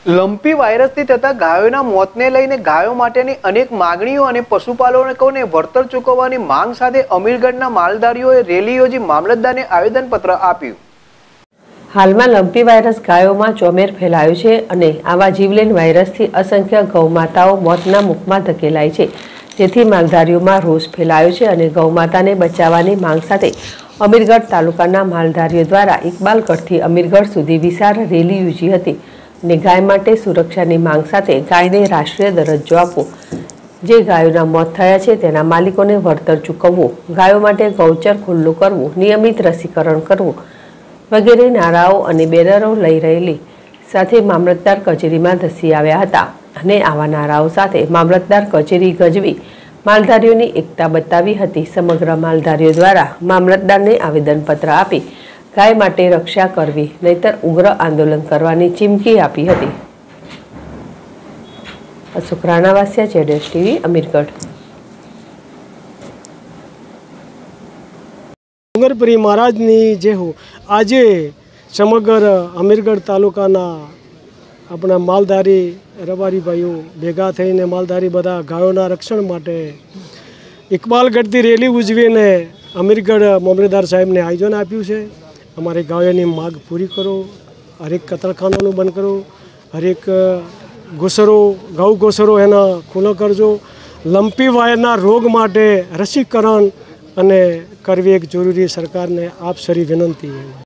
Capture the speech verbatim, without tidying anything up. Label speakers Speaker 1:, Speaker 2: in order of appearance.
Speaker 1: Lumpy વાયરસથી થતા ગાયોના મોતને લઈને ગાયો માટેની અનેક માગણીઓ અને પશુપાલકોને વળતર ચૂકવવાની માંગ સાથે અમીરગઢના માલધારીઓએ રેલી યોજી મામલતદારને આવેદનપત્ર આપ્યું।
Speaker 2: હાલમાં લંપી વાયરસ ગાયોમાં ચોમેર ફેલાયો છે અને આવા જીવલેણ વાયરસથી અસંખ્ય ગૌમાતાઓ મોતના મુખમાં ધકેલાય છે, જેથી માલધારીઓમાં રોષ ફેલાયો છે અને ગૌમાતાને બચાવવાની માંગ સાથે અમીરગઢ તાલુકાના માલધારીઓ દ્વારા ઇકબાલગઢથી અમીરગઢ સુધી વિશાળ રેલી યોજી હતી અને ગાય માટે સુરક્ષાની માંગ સાથે ગાયને રાષ્ટ્રીય દરજ્જો આપવો, જે ગાયોના મોત થયા છે તેના માલિકોને વળતર ચૂકવવું, ગાયો માટે ગૌચર ખુલ્લું કરવું, નિયમિત રસીકરણ કરવું વગેરે નારાઓ અને બેનરો લઈ રહેલી સાથે મામલતદાર કચેરીમાં ધસી આવ્યા હતા અને આવા નારાઓ સાથે મામલતદાર કચેરી ગજવી માલધારીઓની એકતા બતાવી હતી। સમગ્ર માલધારીઓ દ્વારા મામલતદારને આવેદનપત્ર આપી ગાય માટે રક્ષા કરવી નહીતર ઉગ્ર આંદોલન કરવાની ચીમકી આપી હતી। અશોક રાણાવાસિયા, જેડેશ ટીવી, અમીરગઢ।
Speaker 3: ડુંગરપુરી મહારાજની જે હું આજે સમગ્ર અમીરગઢ તાલુકાના આપણા માલધારી રબારી ભાઈઓ ભેગા થઈને માલધારી બધા ગાયોના રક્ષણ માટે ઇકબાલગઢથી રેલી ઉજવીને અમીરગઢ મામલતદાર સાહેબને આયોજન આપ્યું છે। અમારી ગાયોની માગ પૂરી કરો, હરેક કતલખાનાનું બંધ કરો, હરેક ઘોસરો ગૌ ઘોસરો એના ખુલ્લો કરજો, લંપી વાયરના રોગ માટે રસીકરણ અને કરવી એક જરૂરી સરકારને આપ સરી વિનંતી है।